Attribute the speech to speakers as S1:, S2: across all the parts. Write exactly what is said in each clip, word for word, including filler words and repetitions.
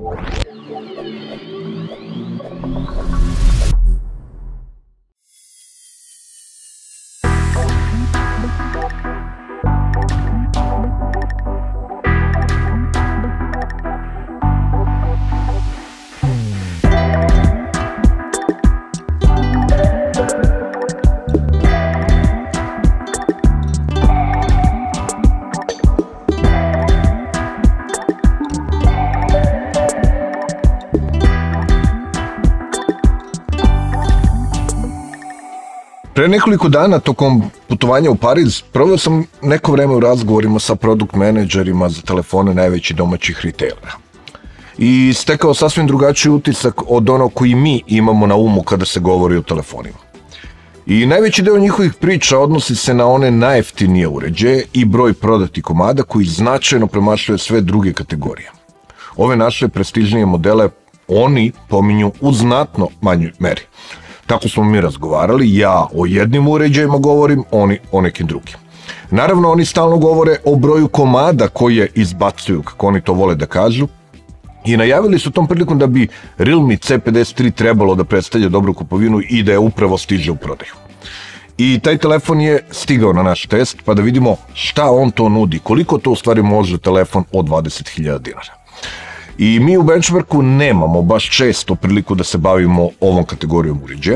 S1: Pre nekoliko dana, tokom putovanja u Pariz, proveo sam neko vreme u razgovorima sa produkt menadžerima za telefone najvećih domaćih retailera. I stekao sasvim drugačiji utisak od onog koji mi imamo na umu kada se govori o telefonima. I najveći deo njihovih priča odnosi se na one najjeftinije uređaje i broj prodatih komada koji značajno premašuje sve druge kategorije. Ove naše prestižnije modele oni pominju u znatno manjoj meri. Tako smo mi razgovarali, ja o jednim uređajima govorim, oni o nekim drugim. Naravno, oni stalno govore o broju komada koje izbacuju, kako oni to vole da kažu, i najavili su tom prilikom da bi Realme C pedeset tri trebalo da predstavlja dobru kupovinu i da je upravo stiže u prodaju. I taj telefon je stigao na naš test, pa da vidimo šta on to nudi, koliko to u stvari može telefon od dvadeset hiljada dinara. I mi u Benchmarku nemamo baš često priliku da se bavimo ovom kategorijom uređaja,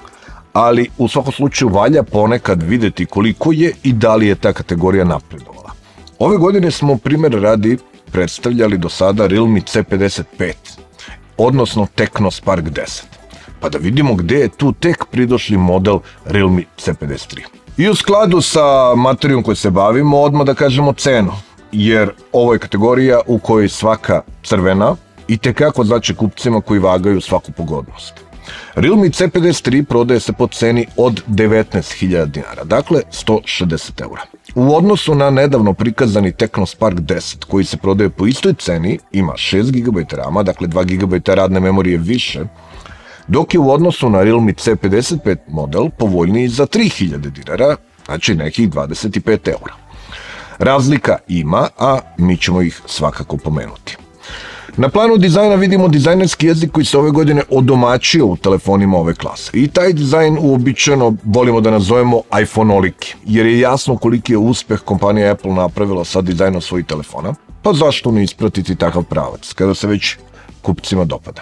S1: ali u svakom slučaju valja ponekad videti koliko je i da li je ta kategorija napredovala. Ove godine smo primjer radi predstavljali do sada Realme C pedeset pet, odnosno Tecno Spark deset, pa da vidimo gde je tu tek pridošli model Realme C pedeset tri. I u skladu sa materijom kojoj se bavimo, odmah da kažemo cenu, jer ovo je kategorija u kojoj svaka crvena i tekako znači kupcima koji vagaju svaku pogodnost. Realme C pedeset tri prodaje se po ceni od devetnaest hiljada dinara, dakle sto šezdeset eura. U odnosu na nedavno prikazani Tecno Spark deset koji se prodaje po istoj ceni, ima šest gigabajta rama, dakle dva gigabajta radne memorije više, dok je u odnosu na Realme C pedeset pet model povoljniji za tri hiljade dinara, znači nekih dvadeset pet eura. Razlika ima, a mi ćemo ih svakako pomenuti. Na planu dizajna vidimo dizajnerski jezik koji se ove godine odomaćio u telefonima ove klase. I taj dizajn uobičajeno volimo da nazovemo iPhone-oliki, jer je jasno koliki je uspeh kompanija Apple napravila sa dizajnom svojih telefona, pa zašto ne ispratiti takav pravac, kada se već kupcima dopada.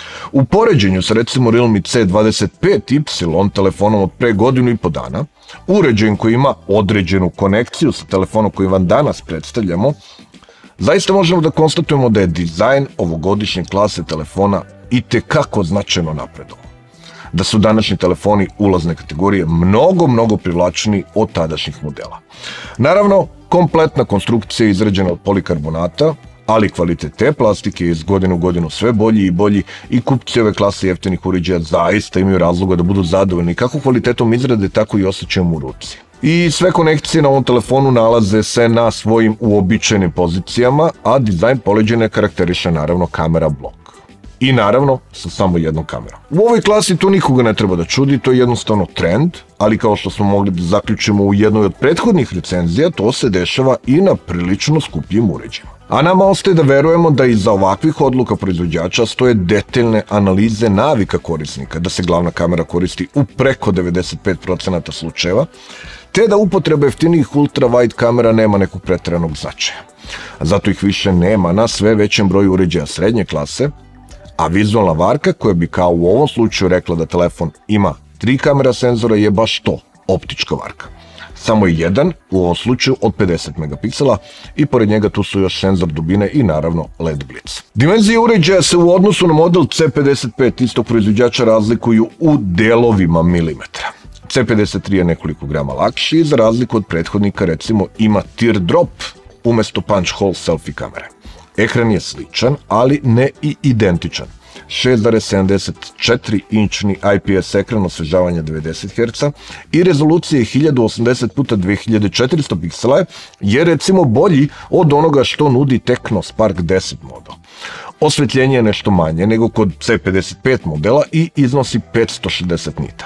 S1: U poređenju sa recimo Realme C dvadeset pet Y telefonom od pre godinu i po dana, uređajem koji ima određenu konekciju sa telefonom koji vam danas predstavljamo, zaista možemo da konstatujemo da je dizajn ovogodišnje klase telefona itekako značajno napredovao. Da su današnji telefoni ulazne kategorije mnogo, mnogo privlačniji od tadašnjih modela. Naravno, kompletna konstrukcija je izrađena od polikarbonata, ali kvalitet te plastike je iz godine u godinu sve bolji i bolji i kupci ove klase jeftinih uređaja zaista imaju razloga da budu zadovoljni kako kvalitetom izrade, tako i osjećajem u ruci. I sve konekcije na ovom telefonu nalaze se na svojim uobičajenim pozicijama, a dizajn poleđene karakteriše naravno kamera blok. I naravno sa samo jednom kamerom. U ovoj klasi to nikoga ne treba da čudi, to je jednostavno trend, ali kao što smo mogli da zaključimo u jednoj od prethodnih recenzija, to se dešava i na prilično skupljim uređajima. A nama ostaje da verujemo da iza ovakvih odluka proizvođača stoje detaljne analize navika korisnika, da se glavna kamera koristi u preko devedeset pet procenata slučajeva, te da upotreba jeftinijih ultra-wide kamera nema nekog preteranog značaja. Zato ih više nema na sve većem broju uređaja srednje klase, a vizualna varka koja bi kao u ovom slučaju rekla da telefon ima tri kamera senzora je baš to, optička varka. Samo je jedan, u ovom slučaju od pedeset megapiksela i pored njega tu su još senzor dubine i naravno L E D blic. Dimenzije uređaja se u odnosu na model C pedeset pet istog proizvođača razlikuju u delovima milimetra. C pedeset tri je nekoliko grama lakši i za razliku od prethodnika recimo ima teardrop umesto punch hole selfie kamere. Ekran je sličan, ali ne i identičan. šest zarez sedamdeset četiri inčni I P S ekran osvežavanja devedeset herca i rezolucije hiljadu osamdeset puta dve hiljade četiristo piksela je recimo bolji od onoga što nudi Tecno Spark deset model. Osvetljenje je nešto manje nego kod C pedeset pet modela i iznosi petsto šezdeset nita.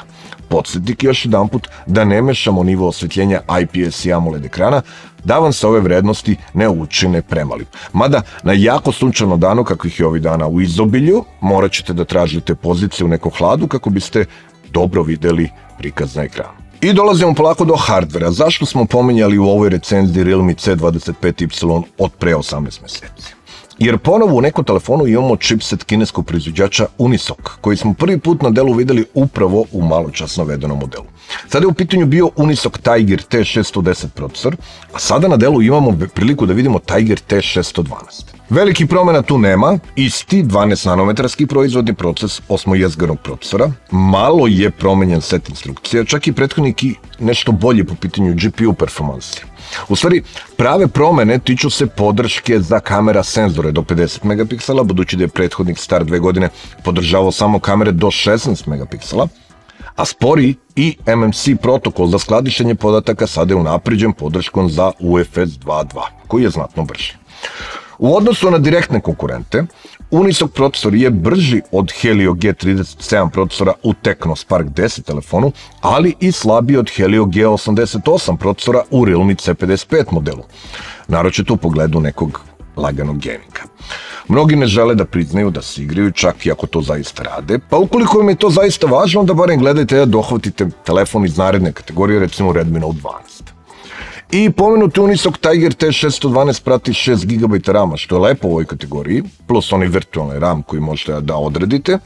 S1: podsjetnik još jedan put da ne mešamo nivo osvjetljenja I P S i AMOLED ekrana, da vam se ove vrednosti ne učine premalim. Mada na jako sunčano danu, kakvih je ovih dana u izobilju, morat ćete da tražite poziciju u nekom hladu kako biste dobro vidjeli prikaz na ekranu. I dolazimo polako do hardvera. Zašto smo pominjali u ovoj recenziji Realme C dvadeset pet Y od pre osamnaest mjeseci? Jer ponovo u nekom telefonu imamo chipset kineskog proizvođača Unisoc, koji smo prvi put na delu vidjeli upravo u maločas navedenom modelu. Sada je u pitanju bio Unisoc Tiger T šesto deset procesor, a sada na delu imamo priliku da vidimo Tiger T šesto dvanaest. Veliki promjena tu nema, isti dvanaest nanometarski proizvodni proces osmojezgarnog procesora, malo je promenjen set instrukcija, čak i prethodnik i nešto bolje po pitanju G P U performansi. U stvari, prave promjene tiču se podrške za kamera senzore do pedeset megapiksela, budući da je prethodnik star dve godine podržavao samo kamere do šesnaest megapiksela, a spori i M M C protokol za skladištenje podataka sada je unapređen podrškom za U F S dva punkt dva, koji je znatno brži. U odnosu na direktne konkurente, Unisoc procesor je brži od Helio G trideset sedam procesora u Tecno Spark deset telefonu, ali i slabiji od Helio G osamdeset osam procesora u Realme C pedeset pet modelu, naročito u pogledu nekog laganog gaminga. Mnogi ne žele da priznaju da se igraju, čak i ako to zaista rade, pa ukoliko im je to zaista važno, da barem gledajte da dohvatite telefon iz naredne kategorije, recimo Redmi Note dvanaest. I pomenuti Unisoc Tiger T šesto dvanaest prati šest gigabajta rama, što je lepo u ovoj kategoriji, plus onaj virtualni RAM koji možete da odredite,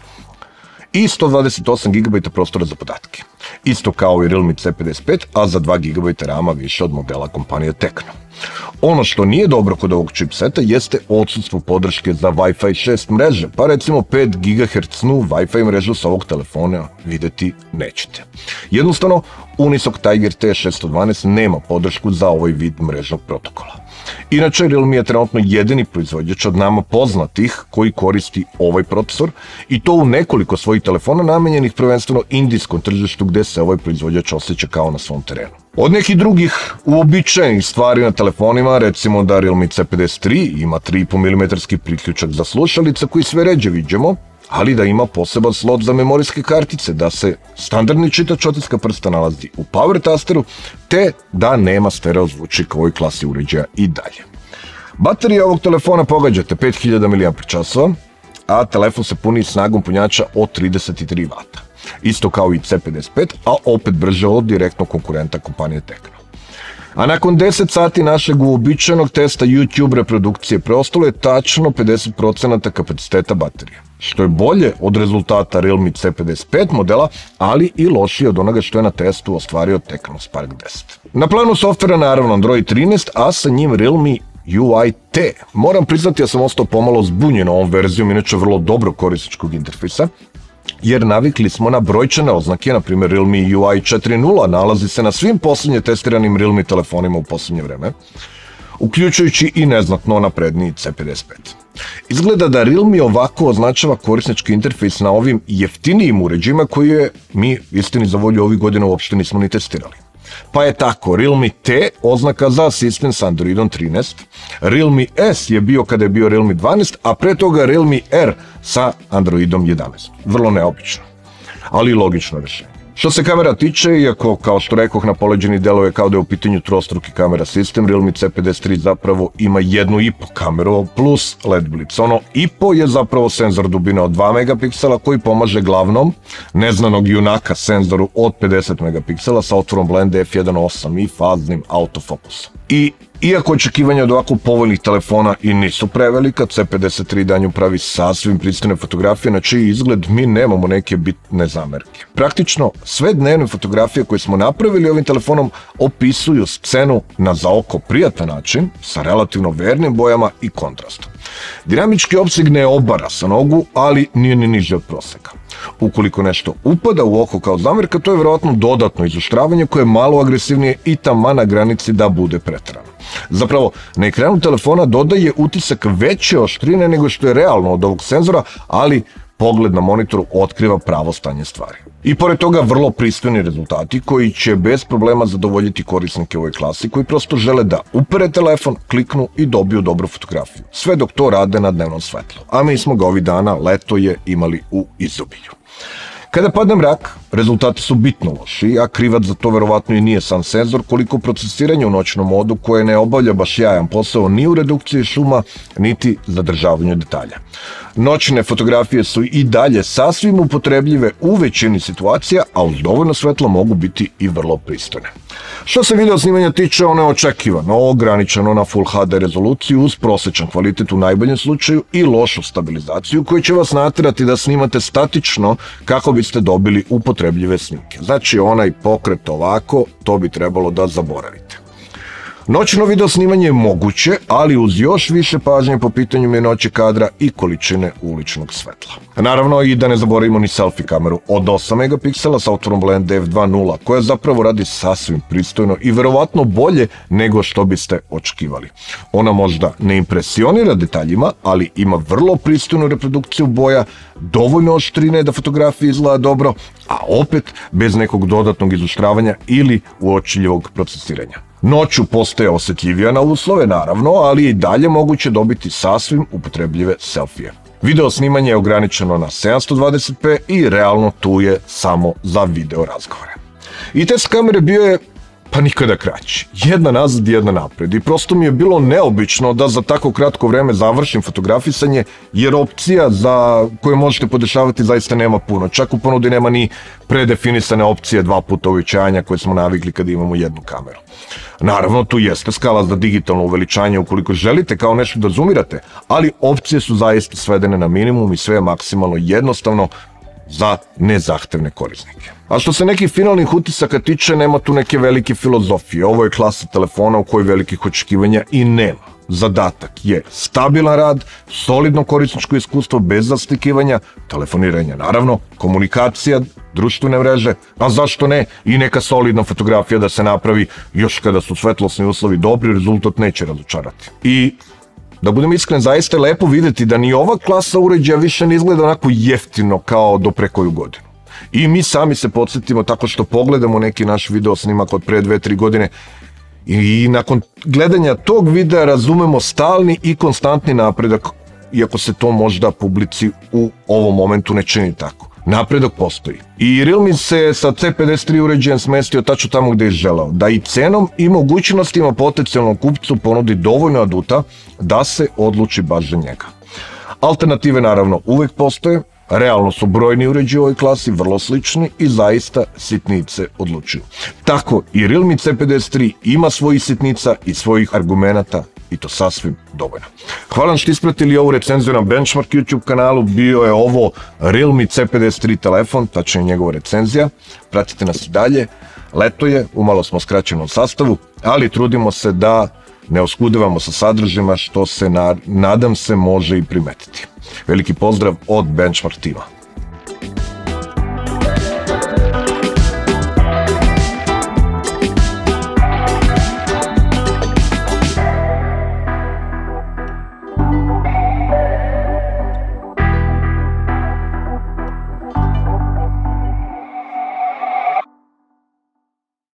S1: i sto dvadeset osam gigabajta prostora za podatke. Isto kao i Realme C pedeset pet, a za dva gigabajta rama više od modela kompanije Tecno. Ono što nije dobro kod ovog chipseta jeste odsutstvo podrške za Wi-Fi šest mreže, pa recimo pet gigahertznu Wi-Fi mrežu sa ovog telefona vidjeti nećete. Jednostavno, Unisoc Tiger T šesto dvanaest nema podršku za ovaj vid mrežnog protokola. Inače, Realme je trenutno jedini proizvođač od nama poznatih koji koristi ovaj procesor i to u nekoliko svojih telefona namenjenih prvenstveno indijskom tržištu gdje se ovaj proizvođač osjeća kao na svom terenu. Od nekih drugih uobičajenih stvari na telefonima, recimo da Realme C pedeset tri ima tri i po milimetarski priključak za slušalice koji sve ređe viđemo, ali da ima poseban slot za memorijske kartice, da se standardni čitač otiska prsta nalazi u power tasteru, te da nema stereo zvučnika u ovoj klasi uređaja i dalje. Baterija ovog telefona pogađate pet hiljada miliamper časova, a telefon se puni snagom punjača od trideset tri vata. Isto kao i C pedeset pet, a opet brže od direktnog konkurenta kompanije Tecno. A nakon deset sati našeg uobičajenog testa YouTube reprodukcije preostalo je tačno pedeset procenata kapaciteta baterije, što je bolje od rezultata Realme C pedeset pet modela, ali i lošije od onoga što je na testu ostvario Tecno Spark deset. Na planu softvera naravno Android trinaest, a sa njim Realme U I T. Moram priznati da sam ostao pomalo zbunjen ovom verzijom, inače vrlo dobro korisničkog interfejsa, jer navikli smo na brojčane oznake, na primjer Realme U I četiri nula nalazi se na svim posljednje testiranim Realme telefonima u posljednje vreme, uključujući i neznatno napredniji C pedeset pet. Izgleda da Realme ovako označava korisnički interfejs na ovim jeftinijim uređajima koje mi, istini za volju, ovih godina uopšte nismo ni testirali. Pa je tako, Realme T oznaka za sistem s Androidom trinaest, Realme S je bio kada je bio Realme dvanaest, a pre toga Realme R sa Androidom jedanaest. Vrlo neobično, ali i logično rješenje. Što se kamera tiče, iako kao što rekoh na poleđeni delove kao da je u pitanju trostruki kamera sistem, Realme C pedeset tri zapravo ima jednu i po kameru plus L E D blic. Ono i po je zapravo senzor dubine od dva megapiksela koji pomaže glavnom neznanog junaka senzoru od pedeset megapiksela sa otvorom blende F jedan osam i faznim autofokusom. I iako očekivanja od ovako povoljnih telefona i nisu prevelika, C pedeset tri danju pravi sasvim pristojne fotografije na čiji izgled mi nemamo neke bitne zamerke. Praktično sve dnevne fotografije koje smo napravili ovim telefonom opisuju scenu na za oko prijatan način sa relativno vernim bojama i kontrastom. Dinamički opseg ne obara sa nogu, ali nije ni niže od proseka. Ukoliko nešto upada u oko kao zamerka, to je vjerojatno dodatno izoštravanje koje je malo agresivnije i taman na granici da bude preterano. Zapravo, na ekranu telefona dodaje utisak veće oštrine nego što je realno od ovog senzora, ali pogled na monitoru otkriva pravo stanje stvari. I pored toga vrlo pristojni rezultati koji će bez problema zadovoljiti korisnike u ovoj klasi koji prosto žele da upere telefon, kliknu i dobiju dobru fotografiju. Sve dok to rade na dnevnom svetlu. A mi smo ga ovih dana, leto je, imali u izobilju. Kada padne mrak, rezultati su bitno loši, a krivac za to verovatno i nije sam senzor, koliko procesiranje u noćnom modu koje ne obavlja baš jajan posao ni u redukciji šuma, niti zadržavanju detalja. Noćne fotografije su i dalje sasvim upotrebljive u većini situacija, a uz dovoljno svetla mogu biti i vrlo pristojne. Što se video snimanja tiče, ono je očekivano, ograničeno na Full H D rezoluciju uz prosječan kvalitet u najboljem slučaju i lošu stabilizaciju koji će vas naterati da snimate statično kako biste dobili upotrebljive snimke. Znači onaj pokret ovako, to bi trebalo da zaboravite. Noćno video snimanje je moguće, ali uz još više pažnje po pitanju mirnoće kadra i količine uličnog svetla. Naravno i da ne zaboravimo ni selfie kameru od osam megapiksela sa otvorom blende ef dva nula, koja zapravo radi sasvim pristojno i verovatno bolje nego što biste očekivali. Ona možda ne impresionira detaljima, ali ima vrlo pristojnu reprodukciju boja, dovoljno oštrine da fotografija izgleda dobro, a opet bez nekog dodatnog izoštravanja ili uočljivog procesiranja. Noću postaje osjetljivija na uslove, naravno, ali je i dalje moguće dobiti sasvim upotrebljive selfije. Video snimanje je ograničeno na sedamsto dvadeset p i realno tu je samo za video razgovore. I test kamere bio je pa nikada kraći. Jedna nazad, jedna napred. I prosto mi je bilo neobično da za tako kratko vreme završim fotografisanje, jer opcija za koje možete podešavati zaista nema puno. Čak u ponudi nema ni predefinisane opcije dva puta uvećanja koje smo navikli kad imamo jednu kameru. Naravno, tu jeste skala za digitalno uveličanje ukoliko želite kao nešto da zoomirate, ali opcije su zaista svedene na minimum i sve je maksimalno jednostavno za nezahtevne korisnike. A što se nekih finalnih utisaka tiče, nema tu neke velike filozofije. Ovo je klasa telefona u kojoj velikih očekivanja i nema. Zadatak je stabilan rad, solidno korisničko iskustvo bez zaslikivanja, telefoniranja naravno, komunikacija, društvene mreže, a zašto ne i neka solidna fotografija da se napravi, još kada su svetlosni uslovi dobri, rezultat neće razočarati. I da budem iskren, zaista je lepo videti da ni ova klasa uređaja više ne izgleda onako jeftino kao do pre koju godinu. I mi sami se podsjetimo tako što pogledamo neki naš video snimak od pre dve tri godine i nakon gledanja tog videa razumemo stalni i konstantni napredak, iako se to možda publici u ovom momentu ne čini tako. Napredak postoji. I Realme se sa C pedeset tri uređajem smestio tačno tamo gde je želeo, da i cenom i mogućnostima potencijalnom kupcu ponudi dovoljno aduta da se odluči baš za njega. Alternative naravno uvek postoje, realno su brojni uređaji u ovoj klasi vrlo slični i zaista sitnice odlučuju. Tako i Realme C pedeset tri ima svojih sitnica i svojih argumenata i to sasvim dovoljno. Hvala što ispratili ovu recenziju na Benchmark YouTube kanalu, bio je ovo Realme C pedeset tri telefon, tačnije njegova recenzija, pratite nas i dalje, leto je, umalo smo skraćenom sastavu, ali trudimo se da ne oskudevamo sa sadržajima što se nadam se može i primetiti. Veliki pozdrav od Benchmark tima.